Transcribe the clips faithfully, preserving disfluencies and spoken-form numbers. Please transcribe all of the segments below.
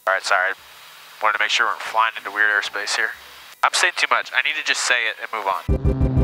All right, sorry. Wanted to make sure we weren't flying into weird airspace here. I'm saying too much. I need to just say it and move on.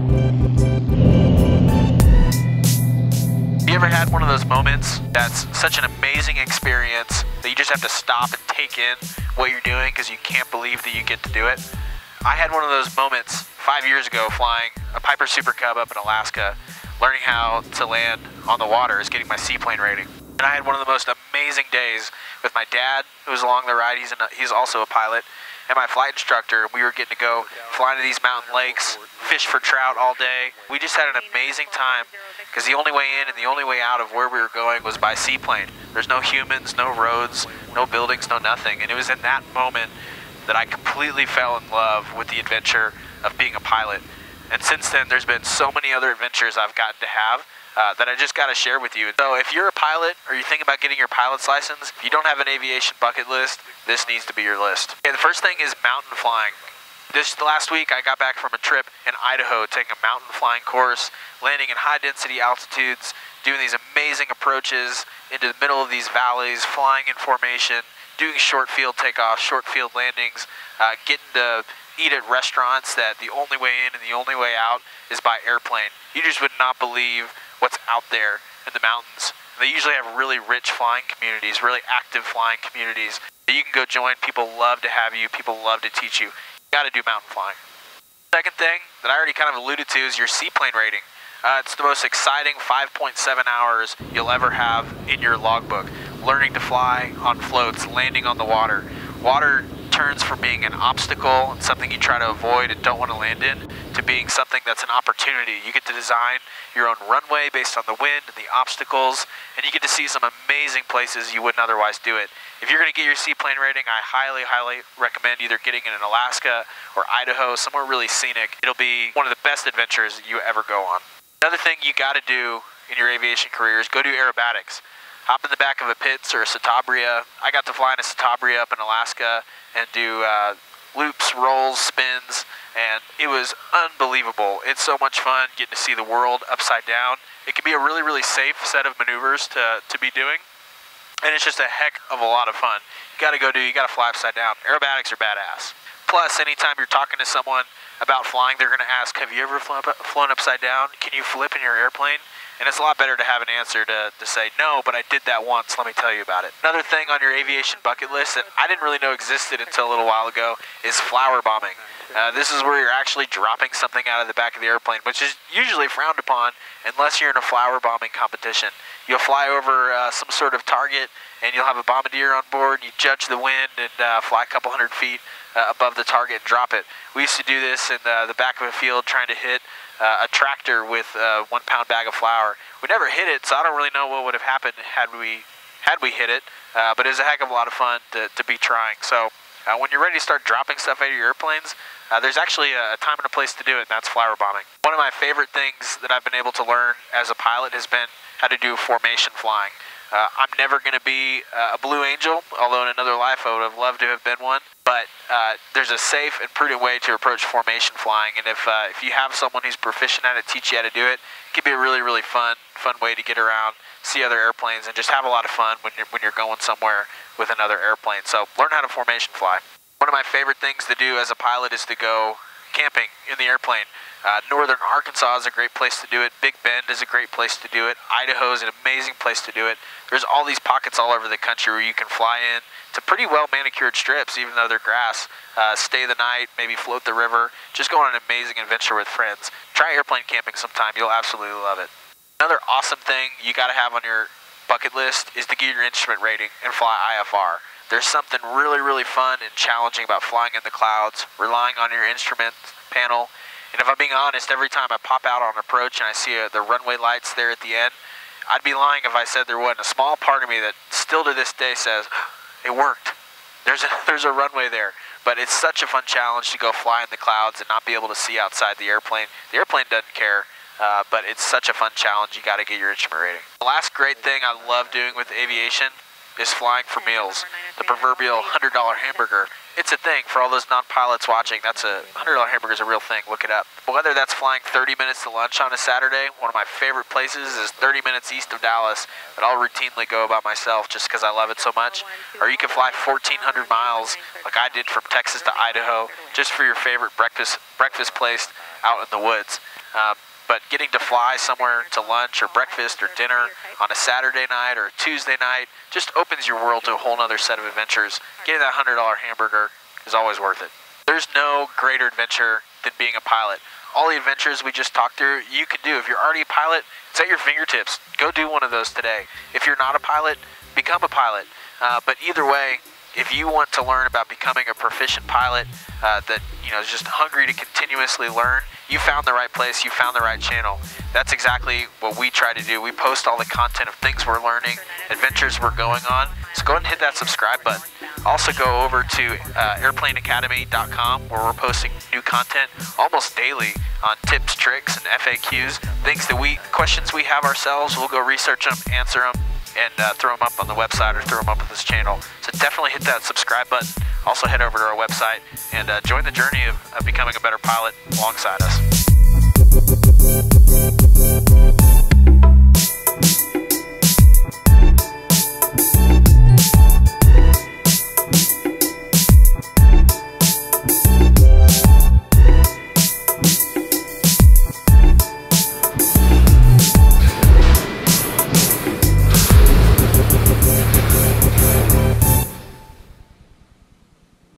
You ever had one of those moments that's such an amazing experience that you just have to stop and take in what you're doing because you can't believe that you get to do it? I had one of those moments five years ago flying a Piper Super Cub up in Alaska, learning how to land on the water is getting my seaplane rating. And I had one of the most amazing days with my dad, who was along the ride. He's, an, he's also a pilot, and my flight instructor. We were getting to go fly into these mountain lakes, fish for trout all day. We just had an amazing time because the only way in and the only way out of where we were going was by seaplane. There's no humans, no roads, no buildings, no nothing. And it was in that moment that I completely fell in love with the adventure of being a pilot. And since then, there's been so many other adventures I've gotten to have uh, that I just got to share with you. So if you're a pilot or you're thinking about getting your pilot's license, if you don't have an aviation bucket list, this needs to be your list. Okay, the first thing is mountain flying. This last week, I got back from a trip in Idaho, taking a mountain flying course, landing in high density altitudes, doing these amazing approaches into the middle of these valleys, flying in formation, doing short field takeoffs, short field landings, uh, getting to eat at restaurants that the only way in and the only way out is by airplane. You just would not believe what's out there in the mountains. They usually have really rich flying communities, really active flying communities that you can go join. People love to have you. People love to teach you. You got to do mountain flying. Second thing that I already kind of alluded to is your seaplane rating. Uh, it's the most exciting five point seven hours you'll ever have in your logbook. Learning to fly on floats, landing on the water. Water turns from being an obstacle and something you try to avoid and don't want to land in to being something that's an opportunity. You get to design your own runway based on the wind and the obstacles, and you get to see some amazing places you wouldn't otherwise do it. If you're going to get your seaplane rating, I highly, highly recommend either getting it in Alaska or Idaho, somewhere really scenic. It'll be one of the best adventures you ever go on. Another thing you got to do in your aviation career is go do aerobatics. Hop in the back of a Pitts or a Citabria. I got to fly in a Citabria up in Alaska and do uh, loops, rolls, spins, and it was unbelievable. It's so much fun getting to see the world upside down. It can be a really, really safe set of maneuvers to, to be doing, and it's just a heck of a lot of fun. You gotta go do, you gotta fly upside down. Aerobatics are badass. Plus, anytime you're talking to someone about flying, they're gonna ask, have you ever flown, flown upside down? Can you flip in your airplane? And it's a lot better to have an answer to, to say, no, but I did that once, let me tell you about it. Another thing on your aviation bucket list that I didn't really know existed until a little while ago is flower bombing. Uh, this is where you're actually dropping something out of the back of the airplane, which is usually frowned upon unless you're in a flower bombing competition. You'll fly over uh, some sort of target and you'll have a bombardier on board, you judge the wind and uh, fly a couple hundred feet uh, above the target and drop it. We used to do this in the, the back of a field trying to hit Uh, a tractor with a one pound bag of flour. We never hit it, so I don't really know what would have happened had we had we hit it, uh, but it was a heck of a lot of fun to, to be trying. So uh, when you're ready to start dropping stuff out of your airplanes, uh, there's actually a time and a place to do it, and that's flower bombing. One of my favorite things that I've been able to learn as a pilot has been how to do formation flying. Uh, I'm never going to be uh, a Blue Angel, although in another life I would have loved to have been one. But uh, there's a safe and prudent way to approach formation flying, and if uh, if you have someone who's proficient at it, teach you how to do it, it can be a really, really fun, fun way to get around, see other airplanes, and just have a lot of fun when you're when you're going somewhere with another airplane. So learn how to formation fly. One of my favorite things to do as a pilot is to go camping in the airplane. Uh, Northern Arkansas is a great place to do it. Big Bend is a great place to do it. Idaho is an amazing place to do it. There's all these pockets all over the country where you can fly in to pretty well manicured strips, even though they're grass. Uh, stay the night, maybe float the river. Just go on an amazing adventure with friends. Try airplane camping sometime. You'll absolutely love it. Another awesome thing you got to have on your bucket list is to get your instrument rating and fly I F R. There's something really, really fun and challenging about flying in the clouds, relying on your instrument panel. And if I'm being honest, every time I pop out on approach and I see uh, the runway lights there at the end, I'd be lying if I said there wasn't a small part of me that still to this day says, it worked. There's a, there's a runway there. But it's such a fun challenge to go fly in the clouds and not be able to see outside the airplane. The airplane doesn't care, uh, but it's such a fun challenge. You got to get your instrument rating. The last great thing I love doing with aviation is flying for meals. The proverbial one hundred dollar hamburger It's a thing for all those non-pilots watching. That's a one hundred dollar hamburger is a real thing. Look it up. Whether that's flying thirty minutes to lunch on a Saturday, one of my favorite places is thirty minutes east of Dallas that I'll routinely go by myself just because I love it so much. Or you can fly fourteen hundred miles like I did from Texas to Idaho just for your favorite breakfast breakfast place out in the woods. Um, But getting to fly somewhere to lunch or breakfast or dinner on a Saturday night or a Tuesday night just opens your world to a whole other set of adventures. Getting that one hundred dollar hamburger is always worth it. There's no greater adventure than being a pilot. All the adventures we just talked through, you can do. If you're already a pilot, it's at your fingertips. Go do one of those today. If you're not a pilot, become a pilot. Uh, but either way, if you want to learn about becoming a proficient pilot uh, that you know is just hungry to continuously learn, you found the right place, you found the right channel. That's exactly what we try to do. We post all the content of things we're learning, adventures we're going on. So go ahead and hit that subscribe button. Also go over to uh, airplane academy dot com where we're posting new content almost daily on tips, tricks, and F A Qs. Things that we, questions we have ourselves, we'll go research them, answer them, and uh, throw them up on the website or throw them up on this channel. So definitely hit that subscribe button. Also head over to our website and uh, join the journey of, of becoming a better pilot alongside us.